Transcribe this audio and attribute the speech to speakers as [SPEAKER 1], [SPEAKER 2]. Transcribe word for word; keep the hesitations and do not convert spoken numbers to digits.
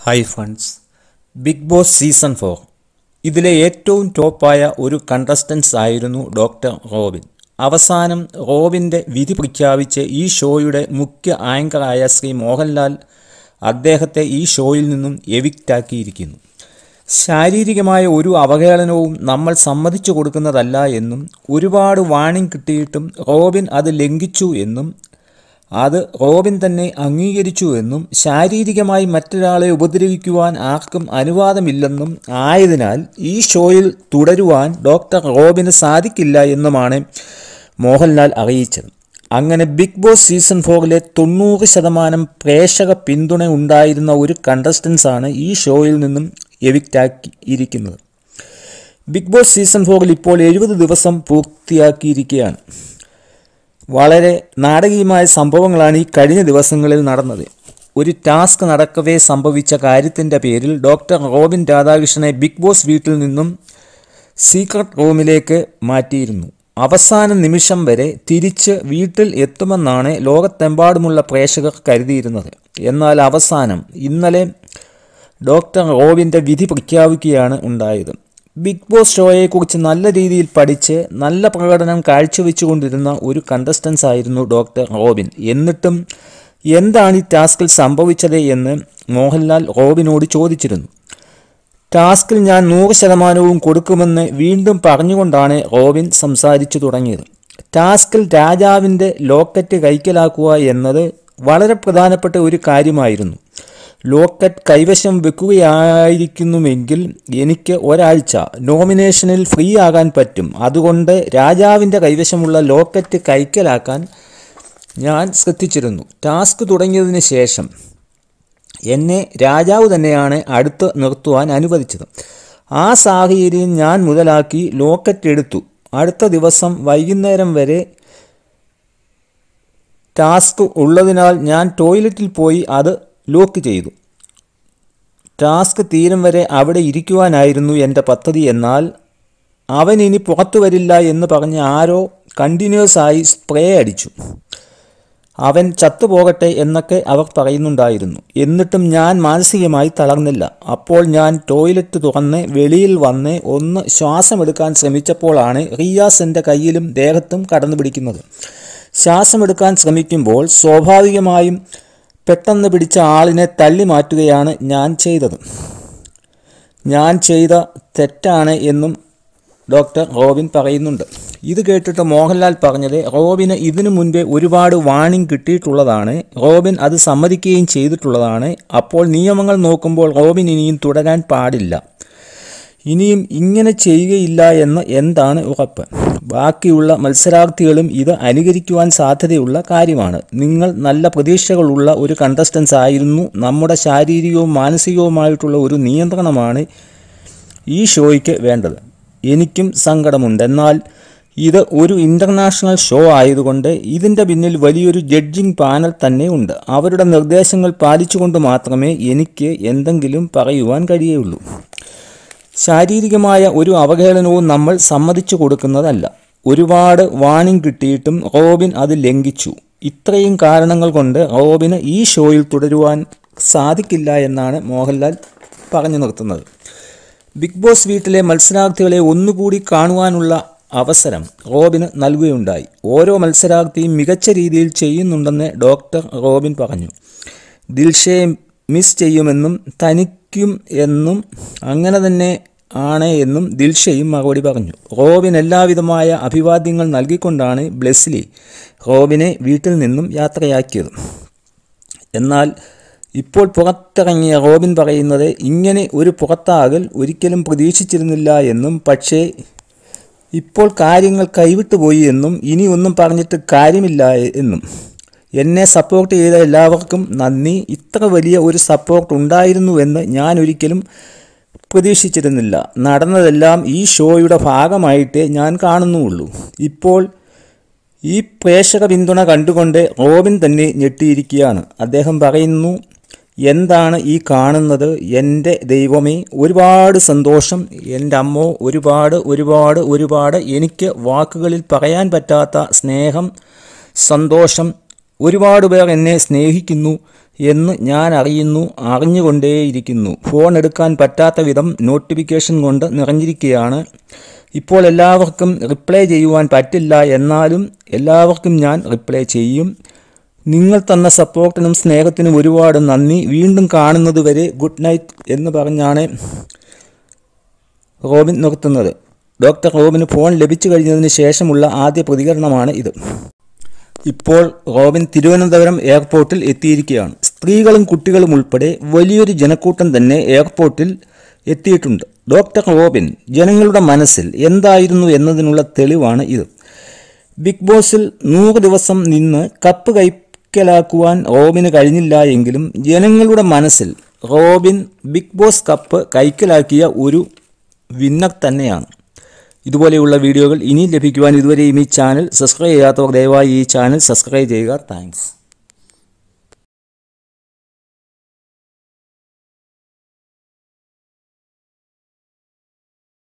[SPEAKER 1] Hi friends, Bigg Boss season four ഇതിലെ ഏറ്റവും ടോപ്പായ ഒരു കണ്ടസ്റ്റൻസ് ആയിരുന്നു ഡോക്ടർ റോബിൻ. അവസാനം റോബിൻ്റെ വിധി പ്രഖ്യാപിച്ച് ഈ ഷോയുടെ മുഖ്യ ആങ്കറായ ശ്രീ മോഹൻലാൽ അദ്ദേഹത്തെ ഈ ഷോയിൽ നിന്നും എവിക്റ്റാക്കിയിരിക്കുന്നു. ശാരീരികമായ ഒരു അവഹേളനവും നമ്മൾ സമ്മതിച്ചു കൊടുക്കുന്നതല്ല എന്നും ഒരുപാട് വാണിംഗ് കിട്ടിയിട്ടും റോബിൻ അത് ലംഘിച്ചു എന്നും അത് റോബിൻ തന്നെ അംഗീകരിച്ചു എന്നും ശാരീരികമായി മറ്റൊരാളെ ഉപദ്രവിക്കുവാൻ ആർക്കും അനുവാദമില്ലെന്നും ആയതിനാൽ ഈ ഷോയിൽ തുടരുവാൻ ഡോക്ടർ റോബിന് സാധിക്കില്ല എന്നുമാണ് മോഹൻലാൽ അറിയിച്ചത്. അങ്ങനെ ബിഗ് ബോസ് സീസൺ ഫോറിലെ തൊണ്ണൂറ് ശതമാനം പ്രേക്ഷക പിന്തുണ ഉണ്ടായിരുന്ന ഒരു കണ്ടസ്റ്റൻസാണ് ഈ ഷോയിൽ നിന്നും എവിക്റ്റാക്കിയിരിക്കുന്നത്. ബിഗ് ബോസ് സീസൺ ഫോറിൽ ഇപ്പോൾ എഴുപത് ദിവസം പൂർത്തിയാക്കിയിരിക്കുകയാണ്. വളരെ നാടകീയമായ സംഭവങ്ങളാണ് ഈ കഴിഞ്ഞ ദിവസങ്ങളിൽ നടന്നത്. ഒരു ടാസ്ക് നടക്കവേ സംഭവിച്ച കാര്യത്തിൻ്റെ പേരിൽ ഡോക്ടർ റോബിൻ രാധാകൃഷ്ണനെ ബിഗ് ബോസ് വീട്ടിൽ നിന്നും സീക്രട്ട് റൂമിലേക്ക് മാറ്റിയിരുന്നു. അവസാന നിമിഷം വരെ തിരിച്ച് വീട്ടിൽ എത്തുമെന്നാണ് ലോകത്തെമ്പാടുമുള്ള പ്രേക്ഷകർ കരുതിയിരുന്നത്. എന്നാൽ അവസാനം ഇന്നലെ ഡോക്ടർ റോബിൻ്റെ വിധി പ്രഖ്യാപിക്കുകയാണ് ഉണ്ടായത്. ബിഗ് ബോസ് ഷോയെക്കുറിച്ച് നല്ല രീതിയിൽ പഠിച്ച് നല്ല പ്രകടനം കാഴ്ചവെച്ചുകൊണ്ടിരുന്ന ഒരു കണ്ടസ്റ്റൻസ് ആയിരുന്നു ഡോക്ടർ റോബിൻ. എന്നിട്ടും എന്താണ് ഈ ടാസ്കിൽ സംഭവിച്ചത് എന്ന് മോഹൻലാൽ റോബിനോട് ചോദിച്ചിരുന്നു. ടാസ്കിൽ ഞാൻ നൂറ് ശതമാനവും കൊടുക്കുമെന്ന് വീണ്ടും പറഞ്ഞുകൊണ്ടാണ് റോബിൻ സംസാരിച്ചു തുടങ്ങിയത്. ടാസ്കിൽ രാജാവിൻ്റെ ലോക്കറ്റ് കൈക്കലാക്കുക എന്നത് വളരെ പ്രധാനപ്പെട്ട ഒരു കാര്യമായിരുന്നു. ലോക്കറ്റ് കൈവശം വെക്കുകയായിരിക്കുന്നുവെങ്കിൽ എനിക്ക് ഒരാഴ്ച നോമിനേഷനിൽ ഫ്രീ ആകാൻ പറ്റും. അതുകൊണ്ട് രാജാവിൻ്റെ കൈവശമുള്ള ലോക്കറ്റ് കൈക്കലാക്കാൻ ഞാൻ ശ്രദ്ധിച്ചിരുന്നു. ടാസ്ക് തുടങ്ങിയതിന് ശേഷം എന്നെ രാജാവ് തന്നെയാണ് അടുത്ത് നിർത്തുവാൻ അനുവദിച്ചത്. ആ സാഹചര്യം ഞാൻ മുതലാക്കി ലോക്കറ്റ് എടുത്തു. അടുത്ത ദിവസം വൈകുന്നേരം വരെ ടാസ്ക് ഉള്ളതിനാൽ ഞാൻ ടോയ്ലറ്റിൽ പോയി അത് ലോക്ക് ചെയ്തു. ടാസ്ക് തീരും വരെ അവിടെ ഇരിക്കുവാനായിരുന്നു എൻ്റെ പദ്ധതി. എന്നാൽ അവൻ ഇനി പുറത്തു വരില്ല എന്ന് പറഞ്ഞ് ആരോ കണ്ടിന്യൂസ് ആയി സ്പ്രേ അടിച്ചു. അവൻ ചത്തുപോകട്ടെ എന്നൊക്കെ അവർ പറയുന്നുണ്ടായിരുന്നു. എന്നിട്ടും ഞാൻ മാനസികമായി തളർന്നില്ല. അപ്പോൾ ഞാൻ ടോയ്ലറ്റ് തുറന്ന് വെളിയിൽ വന്ന് ഒന്ന് ശ്വാസമെടുക്കാൻ ശ്രമിച്ചപ്പോഴാണ് റിയാസ് എൻ്റെ കയ്യിലും ദേഹത്തും കടന്നു പിടിക്കുന്നത്. ശ്വാസമെടുക്കാൻ ശ്രമിക്കുമ്പോൾ സ്വാഭാവികമായും പെട്ടെന്ന് പിടിച്ച ആളിനെ തള്ളി മാറ്റുകയാണ് ഞാൻ ചെയ്തത്. ഞാൻ ചെയ്ത തെറ്റാണ് എന്നും ഡോക്ടർ റോബിൻ പറയുന്നുണ്ട്. ഇത് കേട്ടിട്ട് മോഹൻലാൽ പറഞ്ഞത് റോബിന് ഇതിനു മുൻപേ ഒരുപാട് വാണിംഗ് കിട്ടിയിട്ടുള്ളതാണ്. റോബിൻ അത് സമ്മതിക്കുകയും ചെയ്തിട്ടുള്ളതാണ്. അപ്പോൾ നിയമങ്ങൾ നോക്കുമ്പോൾ റോബിൻ ഇനിയും തുടരാൻ പാടില്ല. ഇനിയും ഇങ്ങനെ ചെയ്യുകയില്ല എന്ന് എന്താണ് ഉറപ്പ്? ബാക്കിയുള്ള മത്സരാർത്ഥികളും ഇത് അനുകരിക്കുവാൻ സാധ്യതയുള്ള കാര്യമാണ്. നിങ്ങൾ നല്ല പ്രതീക്ഷകളുള്ള ഒരു കണ്ടസ്റ്റൻസ് ആയിരുന്നു. നമ്മുടെ ശാരീരികവും മാനസികവുമായിട്ടുള്ള ഒരു നിയന്ത്രണമാണ് ഈ ഷോയ്ക്ക് വേണ്ടത്. എനിക്കും സങ്കടമുണ്ട്. എന്നാൽ ഇത് ഒരു ഇൻ്റർനാഷണൽ ഷോ ആയതുകൊണ്ട് ഇതിൻ്റെ പിന്നിൽ വലിയൊരു ജഡ്ജിങ് പാനൽ തന്നെ ഉണ്ട്. അവരുടെ നിർദ്ദേശങ്ങൾ പാലിച്ചുകൊണ്ട് മാത്രമേ എനിക്ക് എന്തെങ്കിലും പറയുവാൻ കഴിയുള്ളൂ. ശാരീരികമായ ഒരു അവഹേളനവും നമ്മൾ സമ്മതിച്ചു കൊടുക്കുന്നതല്ല. ഒരുപാട് വാണിംഗ് കിട്ടിയിട്ടും റോബിൻ അത് ലംഘിച്ചു. ഇത്രയും കാരണങ്ങൾ കൊണ്ട് റോബിന് ഈ ഷോയിൽ തുടരുവാൻ സാധിക്കില്ല എന്നാണ് മോഹൻലാൽ പറഞ്ഞു നിർത്തുന്നത്. ബിഗ് ബോസ് വീട്ടിലെ മത്സരാർത്ഥികളെ ഒന്നുകൂടി കാണുവാനുള്ള അവസരം റോബിന് നൽകുകയുണ്ടായി. ഓരോ മത്സരാർത്ഥിയും മികച്ച രീതിയിൽ ചെയ്യുന്നുണ്ടെന്ന് ഡോക്ടർ റോബിൻ പറഞ്ഞു. ദിൽഷയെ മിസ് ചെയ്യുമെന്നും തനിക്കും എന്നും അങ്ങനെ തന്നെ ആണ് എന്നും ദിൽഷയും മറുപടി പറഞ്ഞു. റോബിൻ എല്ലാവിധമായ അഭിവാദ്യങ്ങൾ നൽകിക്കൊണ്ടാണ് ബ്ലെസ്ലി റോബിനെ വീട്ടിൽ നിന്നും യാത്രയാക്കിയത്. എന്നാൽ ഇപ്പോൾ പുറത്തിറങ്ങിയ റോബിൻ പറയുന്നത് ഇങ്ങനെ ഒരു പുറത്താകൽ ഒരിക്കലും പ്രതീക്ഷിച്ചിരുന്നില്ല എന്നും പക്ഷേ ഇപ്പോൾ കാര്യങ്ങൾ കൈവിട്ടുപോയി എന്നും ഇനി ഒന്നും പറഞ്ഞിട്ട് കാര്യമില്ല എന്നും എന്നെ സപ്പോർട്ട് ചെയ്ത എല്ലാവർക്കും നന്ദി. ഇത്ര വലിയ ഒരു സപ്പോർട്ട് ഉണ്ടായിരുന്നുവെന്ന് ഞാൻ ഒരിക്കലും പ്രതീക്ഷിച്ചിരുന്നില്ല. നടന്നതെല്ലാം ഈ ഷോയുടെ ഭാഗമായിട്ടേ ഞാൻ കാണുന്നുള്ളൂ. ഇപ്പോൾ ഈ പ്രേക്ഷക പിന്തുണ കണ്ടുകൊണ്ട് റോബിൻ തന്നെ ഞെട്ടിയിരിക്കുകയാണ്. അദ്ദേഹം പറയുന്നു, എന്താണ് ഈ കാണുന്നത്? എൻ്റെ ദൈവമേ, ഒരുപാട് സന്തോഷം എൻ്റെ അമ്മോ, ഒരുപാട് ഒരുപാട് ഒരുപാട് എനിക്ക് വാക്കുകളിൽ പറയാൻ പറ്റാത്ത സ്നേഹം, സന്തോഷം. ഒരുപാട് പേർ എന്നെ സ്നേഹിക്കുന്നു. എന്ന് ഞാൻ അറിയുന്നു, അറിഞ്ഞുകൊണ്ടേയിരിക്കുന്നു. ഫോൺ എടുക്കാൻ പറ്റാത്ത വിധം നോട്ടിഫിക്കേഷൻ കൊണ്ട് നിറഞ്ഞിരിക്കുകയാണ്. ഇപ്പോൾ എല്ലാവർക്കും റിപ്ലൈ ചെയ്യുവാൻ പറ്റില്ല, എന്നാലും എല്ലാവർക്കും ഞാൻ റിപ്ലൈ ചെയ്യും. നിങ്ങൾ തന്ന സപ്പോർട്ടിനും സ്നേഹത്തിനും ഒരുപാട് നന്ദി. വീണ്ടും കാണുന്നത് വരെ ഗുഡ് നൈറ്റ് എന്ന് പറഞ്ഞാണ് റോബിൻ നിർത്തുന്നത്. ഡോക്ടർ റോബിന് ഫോൺ ലഭിച്ചു കഴിഞ്ഞതിന് ശേഷമുള്ള ആദ്യ പ്രതികരണമാണ് ഇത്. ഇപ്പോൾ റോബിൻ തിരുവനന്തപുരം എയർപോർട്ടിൽ എത്തിയിരിക്കുകയാണ്. സ്ത്രീകളും കുട്ടികളും ഉൾപ്പെടെ വലിയൊരു ജനക്കൂട്ടം തന്നെ എയർപോർട്ടിൽ എത്തിയിട്ടുണ്ട്. ഡോക്ടർ റോബിൻ ജനങ്ങളുടെ മനസ്സിൽ എന്തായിരുന്നു എന്നതിനുള്ള തെളിവാണ് ഇത്. ബിഗ് ബോസിൽ നൂറ് ദിവസം നിന്ന് കപ്പ് കൈക്കലാക്കുവാൻ റോബിന് കഴിഞ്ഞില്ല എങ്കിലും ജനങ്ങളുടെ മനസ്സിൽ റോബിൻ ബിഗ് ബോസ് കപ്പ് കൈക്കലാക്കിയ ഒരു വിന്നർ തന്നെയാണ്. ഇതുപോലെയുള്ള വീഡിയോകൾ ഇനിയും ലഭിക്കുവാൻ ഇതുവരെയും ഈ ചാനൽ സബ്സ്ക്രൈബ് ചെയ്യാത്തവർ ദയവായി ഈ ചാനൽ സബ്സ്ക്രൈബ് ചെയ്യുക. താങ്ക്സ്.